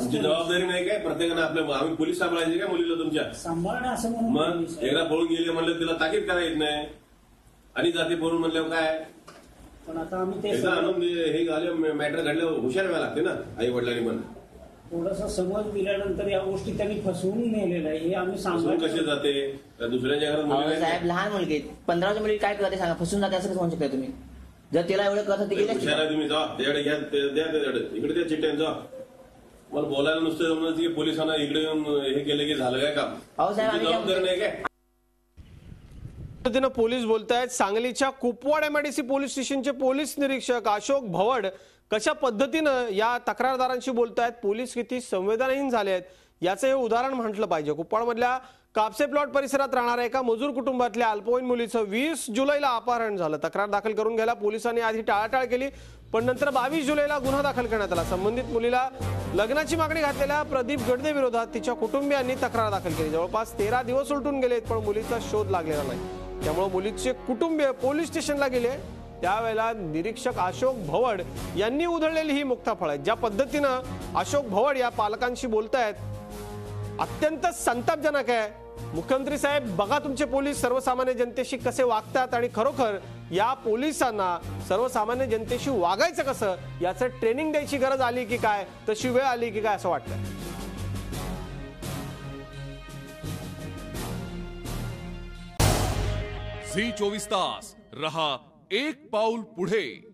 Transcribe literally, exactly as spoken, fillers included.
जबाबदारी नाही काय प्रत्येकाने आपल्या आम्ही पोलीस सांभाळायचे काय मुलीला तुमच्या सांभाळणं असं म्हणून मग एकदा पळून गेले म्हणलं तिला ताकीद करायच नाही आणि जाते पळून म्हणल्यावर काय पण आता आम्ही ते आणून हे झाले मॅटर घडल्यावर हुशार व्हायला लागते ना आई वडिलांनी पण थोडासा समज दिल्यानंतर या गोष्टी त्यांनी फसवून नेलेलं आहे हे आम्ही सांगू कसे जाते दुसऱ्याच्या घरात साहेब लहान मुलगी पंधराच्या मुली काय करते सांगा फसून जाते असं म्हणू शकता तुम्ही जर तिला एवढं करत गेले तुम्ही जा त्याकडे घ्या द्या त्याच्याकडे इकडे त्या चिठ्ठ्या जा मला बोलायला नुसतं जमलं की पोलिसांना इकडे येऊन हे केलं की झालं काय काम अहो साहेब जबाबदारी नाही काय पद्धतीनं पोलीस बोलतायत सांगलीच्या कुपवाड एमआयडीसी पोलीस स्टेशनचे पोलीस निरीक्षक अशोक भवड कशा पद्धतीनं या तक्रारदारांशी बोलतायत पोलीस किती संवेदनहीन झाले आहेत याचं हे उदाहरण म्हटलं पाहिजे। कुपवाडमधल्या कापसे प्लॉट परिसरात राहणाऱ्या एका मजूर कुटुंबातल्या अल्पवयीन मुलीचं वीस जुलैला अपहरण झालं। तक्रार दाखल करून घ्यायला पोलिसांनी आधी टाळाटाळ केली पण नंतर बावीस जुलैला गुन्हा दाखल करण्यात आला। संबंधित मुलीला लग्नाची मागणी घातलेल्या प्रदीप गडदे विरोधात तिच्या कुटुंबियांनी तक्रार दाखल केली। जवळपास तेरा दिवस उलटून गेलेत पण मुलीचा शोध लागलेला नाही। त्यामुळे मुलीचे कुटुंबीय पोलीस स्टेशनला गेले त्यावेळेला निरीक्षक अशोक भवड यांनी उधळलेली ही मुक्ताफळ आहे। ज्या पद्धतीनं अशोक भवड या पालकांशी बोलतायत अत्यंत संतापजनक आहे। मुख्यमंत्री साहेब बघा तुमचे पोलीस सर्वसामान्य जनतेशी कसे वागतात आणि खरोखर या पोलिसांना सर्वसामान्य जनतेशी वागायचं कसं याचं ट्रेनिंग द्यायची गरज आली की काय तशी वेळ आली की काय असं वाटतंय। झी चोवीस तास रहा एक पाऊल पुढे।